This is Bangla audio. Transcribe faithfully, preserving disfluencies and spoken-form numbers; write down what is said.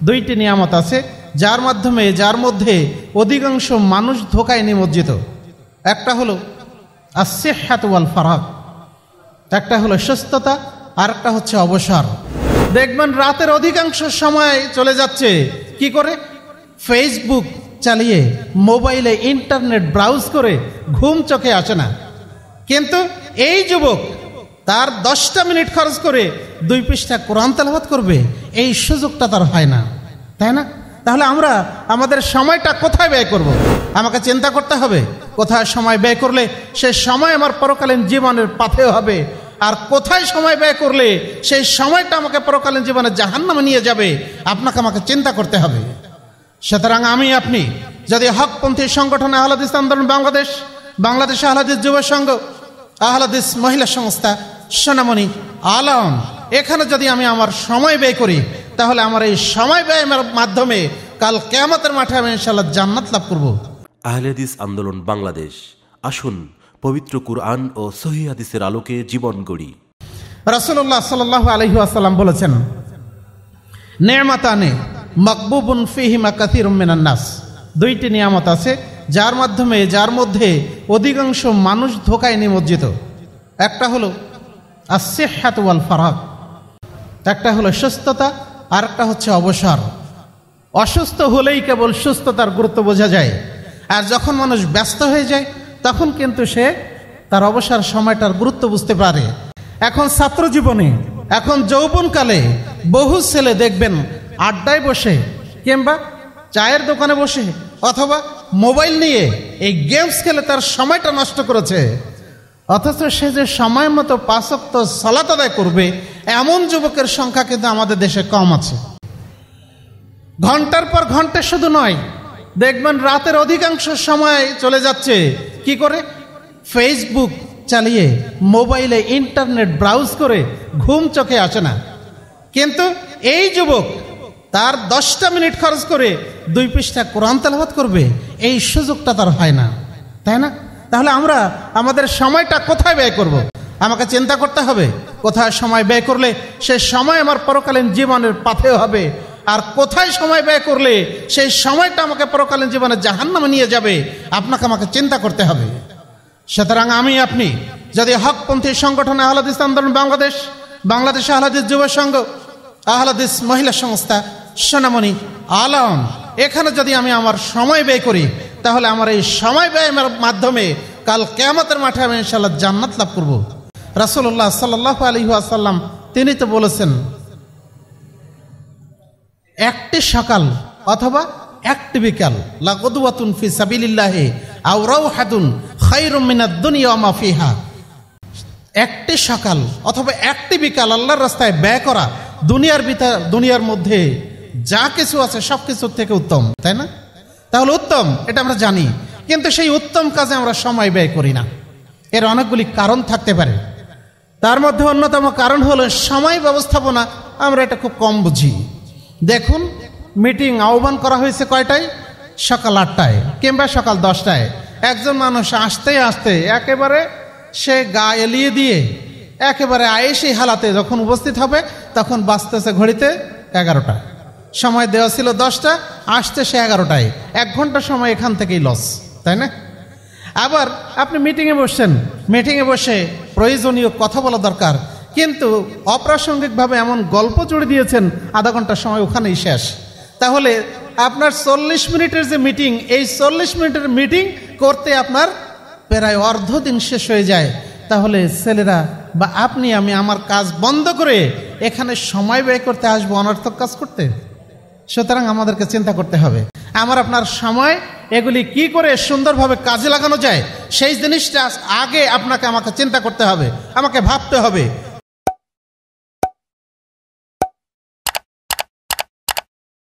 দুইটি নিয়ামত আছে যার মাধ্যমে যার মধ্যে অধিকাংশ মানুষ ধোঁকায় নিমজ্জিত। একটা হলো আস-সিহহাতু ওয়াল ফারাগ, একটা হলো সুস্থতা, আর একটা হচ্ছে অবসর। দেখবেন রাতের অধিকাংশ সময় চলে যাচ্ছে কি করে? ফেসবুক চালিয়ে, মোবাইলে ইন্টারনেট ব্রাউজ করে, ঘুম চোখে আসে না। কিন্তু এই যুবক তার দশটা মিনিট খরচ করে দুই পৃষ্ঠা কোরআন তেলাওয়াত করবে, এই সুযোগটা তার হয় না, তাই না? তাহলে আমরা আমাদের সময়টা কোথায় ব্যয় করব? আমাকে চিন্তা করতে হবে কোথায় সময় ব্যয় করলে সে সময় আমার পরকালীন জীবনের পাথেয় হবে, আর কোথায় সময় ব্যয় করলে সেই সময়টা আমাকে পরকালীন জীবনে জাহান্নামে নিয়ে যাবে। আপনাকে আমাকে চিন্তা করতে হবে। সুতরাং আমি আপনি যদি হকপন্থী সংগঠন আহলে হাদিস আন্দোলন বাংলাদেশ, বাংলাদেশ আহলে হাদিস যুব সংঘ, আহলে হাদিস মহিলা সংস্থা, সোনামণি আলম, এখানে যদি আমি আমার সময় ব্যয় করি, তাহলে আমার এই সময় ব্যয়ের মাধ্যমে কাল কিয়ামতের মাঠে আমি ইনশাআল্লাহ জান্নাত লাভ করব। আহলে হাদিস আন্দোলন বাংলাদেশ, আসুন পবিত্র কুরআন ও সহিহ হাদিসের আলোকে জীবন গড়ি। রাসূলুল্লাহ সাল্লাল্লাহু আলাইহি ওয়াসাল্লাম বলেছেন, নেমাতানে মাকবুবুন ফীহিমা কাসীরুম মিনান নাস, দুইটি নিয়ামত আছে যার মাধ্যমে যার মধ্যে অধিকাংশ মানুষ ধোঁকায় নিমজ্জিত। একটা হলো আস-সিহহাতু ওয়াল ফারাগ, একটা হলো সুস্থতা, আর একটা হচ্ছে অবসর। অসুস্থ হলেই কেবল সুস্থতার গুরুত্ব বোঝা যায়, আর যখন মানুষ ব্যস্ত হয়ে যায় তখন কিন্তু সে তার অবসর সময়টার গুরুত্ব বুঝতে পারে। এখন ছাত্র জীবনে, এখন যৌবনকালে বহু ছেলে দেখবেন আড্ডায় বসে কিংবা চায়ের দোকানে বসে অথবা মোবাইল নিয়ে এই গেমস খেলে তার সময়টা নষ্ট করেছে, অথচ সে যে সময় মতো পাঁচ ওয়াক্ত সালাত আদায় করবে এমন যুবকের সংখ্যা কিন্তু আমাদের দেশে কম আছে। ঘন্টার পর ঘন্টা শুধু নয়, দেখবেন রাতের অধিকাংশ সময় চলে যাচ্ছে কি করে? ফেসবুক চালিয়ে, মোবাইলে ইন্টারনেট ব্রাউজ করে, ঘুম চোখে আসে না। কিন্তু এই যুবক তার দশটা মিনিট খরচ করে দুই পৃষ্ঠা কোরআন তেলাওয়াত করবে, এই সুযোগটা তার হয় না, তাই না? তাহলে আমরা আমাদের সময়টা কোথায় ব্যয় করব? আমাকে চিন্তা করতে হবে কোথায় সময় ব্যয় করলে সেই সময় আমার পরকালীন জীবনের পাথেয় হবে, আর কোথায় সময় ব্যয় করলে সেই সময়টা আমাকে পরকালীন জীবনে জাহান্নামে নিয়ে যাবে। আপনাকে আমাকে চিন্তা করতে হবে। সুতরাং আমি আপনি যদি হকপন্থী সংগঠন আহলে হাদিস আন্দোলন বাংলাদেশ, বাংলাদেশ আহলে হাদিস যুব সংঘ, আহলে হাদিস মহিলা সংস্থা, সোনামণি আলম, এখানে যদি আমি আমার সময় ব্যয় করি, তাহলে আমার এই সময় ব্যয়ের মাধ্যমে কাল কিয়ামতের মাঠে আমি ইনশাআল্লাহ জান্নাত লাভ করব। রাসূলুল্লাহ সাল্লাল্লাহু আলাইহি ওয়াসাল্লাম তিনি তো বলেছেন, একটি সকাল অথবা একটি বিকাল, লা গুদওয়াতুন ফি সাবিলিল্লাহি আও রাওহাতুন খায়রুম মিনাদ দুনিয়া ওয়া মা ফিহা, একটি সকাল অথবা একটি বিকাল আল্লাহর রাস্তায় ব্যয় করা দুনিয়ার ভিতর, দুনিয়ার মধ্যে যা কিছু আছে সব কিছুর থেকে উত্তম, তাই না? তাহলে উত্তম এটা আমরা জানি, কিন্তু সেই উত্তম কাজে আমরা সময় ব্যয় করি না। এর অনেকগুলি কারণ থাকতে পারে। তার মধ্যে অন্যতম কারণ হলো সময় ব্যবস্থাপনা আমরা এটা খুব কম বুঝি। দেখুন, মিটিং আহ্বান করা হয়েছে কয়টায়? সকাল আটটায় কিংবা সকাল দশটায়। একজন মানুষ আসতে আসতে একেবারে সে গা এলিয়ে দিয়ে একেবারে আয়েশি হালাতে যখন উপস্থিত হবে তখন বাঁচতেছে ঘড়িতে এগারোটা। সময় দেওয়া ছিল দশটা, আসতে সে এগারোটায়। এক ঘন্টা সময় এখান থেকেই লস, তাই না? আবার আপনি মিটিংয়ে বসছেন, মিটিংয়ে বসে প্রয়োজনীয় কথা বলা দরকার, কিন্তু অপ্রাসঙ্গিকভাবে এমন গল্প জুড়ে দিয়েছেন আধা ঘন্টার সময় ওখানেই শেষ। তাহলে আপনার চল্লিশ মিনিটের যে মিটিং, এই চল্লিশ মিনিটের মিটিং করতে আপনার প্রায় অর্ধ দিন শেষ হয়ে যায়। তাহলে ছেলেরা বা আপনি আমি আমার কাজ বন্ধ করে এখানে সময় ব্যয় করতে আসবো অনর্থক কাজ করতে? সুতরাং আমাদেরকে চিন্তা করতে হবে আমার আপনার সময় এগুলি কি করে সুন্দরভাবে কাজে লাগানো যায়, সেই জিনিসটা আগে আপনাকে আমাকে চিন্তা করতে হবে, আমাকে ভাবতে হবে।